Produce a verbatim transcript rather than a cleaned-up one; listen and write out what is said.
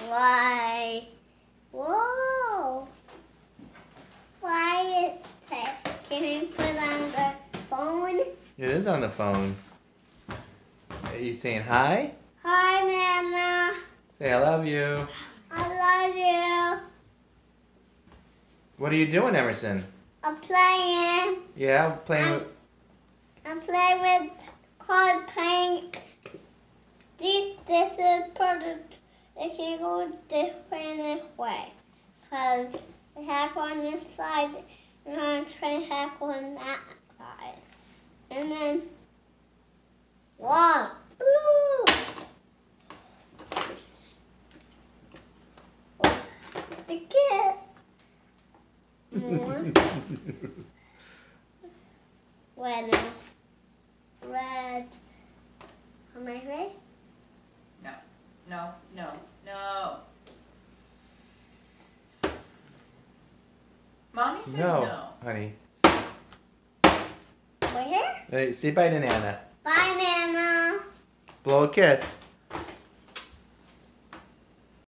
Why? Whoa. Why is it? Can you put on the phone? It is on the phone. Are you saying hi? Hi, Nana. Say I love you. I love you. What are you doing, Emerson? I'm playing. Yeah, playing I'm, with... I'm playing with card paint. This, this is product. It can go different way. Because it has one inside and I'm trying to have one that side. And then one. Blue. The kid. More. Red. Red. On my face? No, no, no, no. Mommy said No, no. honey. Right here? Hey, say bye to Nana. Bye, Nana. Blow a kiss.